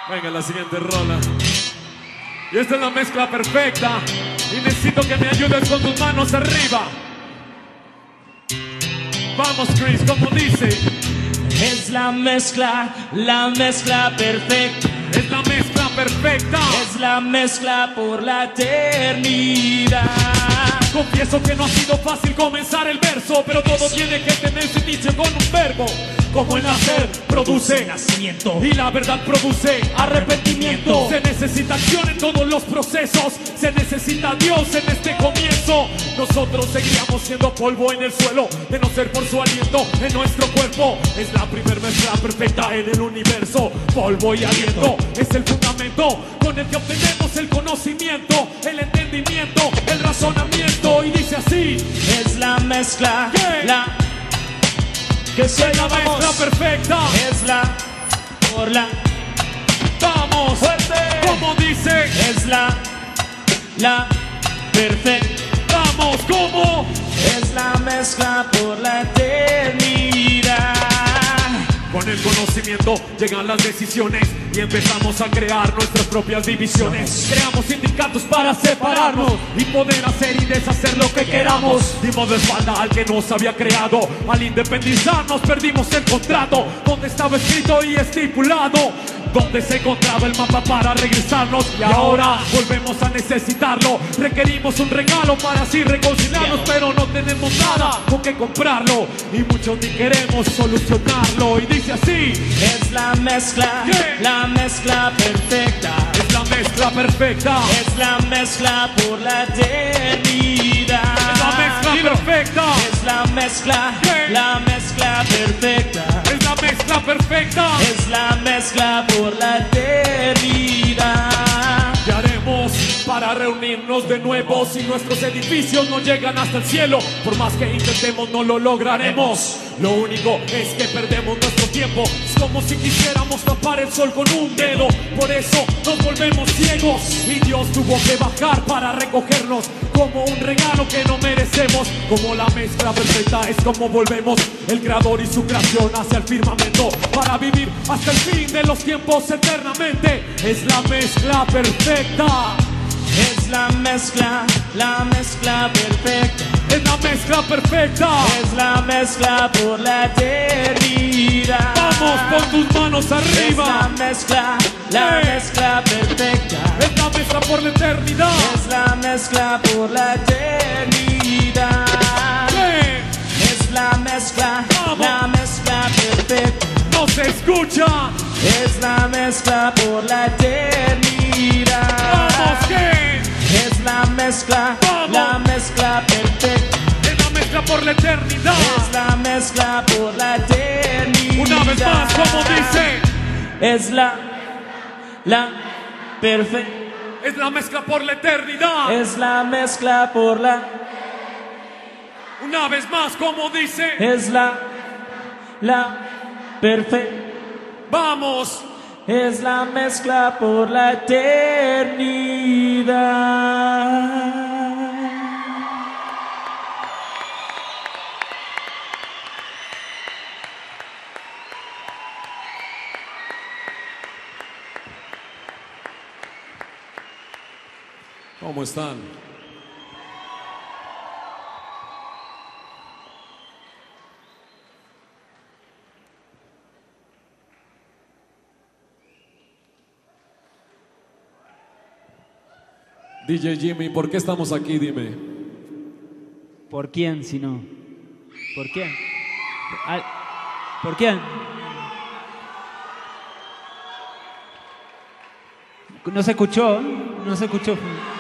Venga, la siguiente rola. Y esta es la mezcla perfecta. Y necesito que me ayudes con tus manos arriba. Vamos, Chris, como dice. Es la mezcla perfecta. Es la mezcla perfecta. Es la mezcla por la eternidad. Confieso que no ha sido fácil comenzar el verso, pero todo tiene que tener su inicio con un verbo. Como el nacer produce nacimiento y la verdad produce arrepentimiento. Se necesita acción en todos los procesos. Se necesita Dios en este comienzo. Nosotros seguiríamos siendo polvo en el suelo, de no ser por su aliento en nuestro cuerpo. Es la primer mezcla perfecta en el universo. Polvo y aliento es el fundamento con el que obtenemos el conocimiento, el entendimiento, el razonamiento. Y dice así: es la mezcla, que se la mezcla perfecta. Es la por la. Vamos, fuerte. Como dice, es la perfecta. Vamos, ¿cómo? Es la mezcla por la eternidad. Con el conocimiento llegan las decisiones y empezamos a crear nuestras propias divisiones. Creamos sindicatos para separarnos y poder hacer y deshacer lo que queramos. Dimos de espalda al que nos había creado. Al independizarnos perdimos el contrato donde estaba escrito y estipulado, donde se encontraba el mapa para regresarnos. Y ahora volvemos a necesitarlo. Requerimos un regalo para así reconciliarnos, pero no tenemos nada con que comprarlo y muchos ni queremos solucionarlo. Y dice así: es la mezcla, la mezcla perfecta. Es la mezcla perfecta. Es la mezcla por la eternidad. Es la mezcla perfecta. Es la mezcla perfecta. Es la mezcla perfecta. Es la mezcla por la eternidad. ¿Qué haremos para reunirnos de nuevo si nuestros edificios no llegan hasta el cielo? Por más que intentemos no lo lograremos. Lo único es que perdemos nuestro tiempo. Es como si quisiéramos tapar el sol con un dedo. Por eso nos volvemos ciegos y Dios tuvo que bajar para recogernos como un regalo que no merecemos. Como la mezcla perfecta es como volvemos el creador y su creación hacia el firmamento para vivir hasta el fin de los tiempos eternamente. Es la mezcla perfecta. Es la mezcla perfecta. Es la mezcla perfecta. Es la mezcla por la eternidad. Vamos, pon tus manos arriba. Es la mezcla perfecta. Es la mezcla por la eternidad. Es la mezcla por la eternidad. Es la mezcla perfecta. No se escucha. Es la mezcla por la eternidad. Vamos, ¿qué? Es la mezcla perfecta. Es la mezcla por la eternidad. Es la mezcla por la eternidad. Una vez más, como dice. Es la perfecta. Es la mezcla por la eternidad. Es la mezcla por la. Una vez más, como dice. Es la perfecta. Vamos. Es la mezcla por la eternidad. ¿Cómo están? DJ Jimmy, ¿por qué estamos aquí? Dime. ¿Por quién si no? ¿Por quién? ¿Por quién? No se escuchó, no se escuchó.